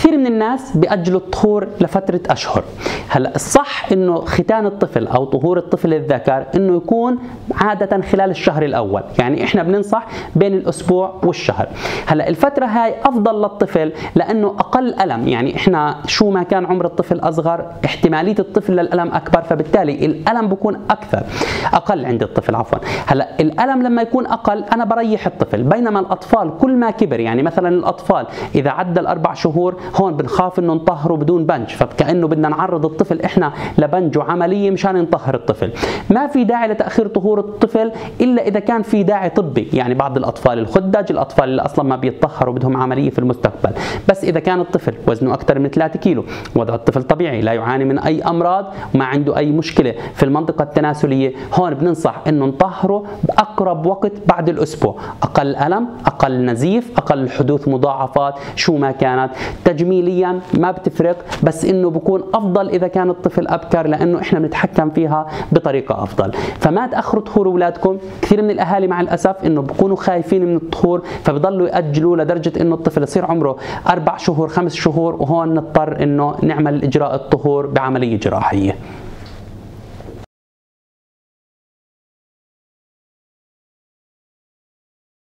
كثير من الناس بيأجلوا الطهور لفترة أشهر. هلا الصح إنه ختان الطفل أو طهور الطفل الذكر إنه يكون عادة خلال الشهر الأول، يعني إحنا بننصح بين الأسبوع والشهر. هلا الفترة هاي أفضل للطفل لأنه أقل ألم، يعني إحنا شو ما كان عمر الطفل أصغر احتمالية الطفل للألم أكبر، فبالتالي الألم بكون أقل عند الطفل عفوا. هلا الألم لما يكون أقل أنا بريح الطفل، بينما الأطفال كل ما كبر، يعني مثلا الأطفال إذا عدى الأربع شهور هون بنخاف إنه نطهره بدون بنج، فكأنه بدنا نعرض الطفل إحنا لبنج وعملية مشان نطهر الطفل. ما في داعي لتأخير طهور الطفل إلا إذا كان في داعي طبي، يعني بعض الأطفال الخدج، الأطفال اللي أصلا ما بيتطهروا بدهم عملية في المستقبل. بس إذا كان الطفل وزنه أكثر من 3 كيلو، وضع الطفل طبيعي، لا يعاني من أي أمراض وما عنده أي مشكلة في المنطقة التناسلية، هون بننصح إنه نطهره بأقرب وقت بعد الأسبوع، أقل ألم، أقل نزيف، أقل حدوث مضاعفات شو ما كانت. تجميليا ما بتفرق، بس إنه بكون أفضل إذا كان الطفل أبكر لأنه إحنا بنتحكم فيها بطريقة أفضل. فما تأخروا طهور أولادكم. كثير من الأهالي مع الأسف إنه بكونوا خايفين من الطهور فبضلوا يأجلوا لدرجة إنه الطفل يصير عمره 4 شهور 5 شهور، وهون نضطر إنه نعمل إجراء الطهور بعملية جراحية.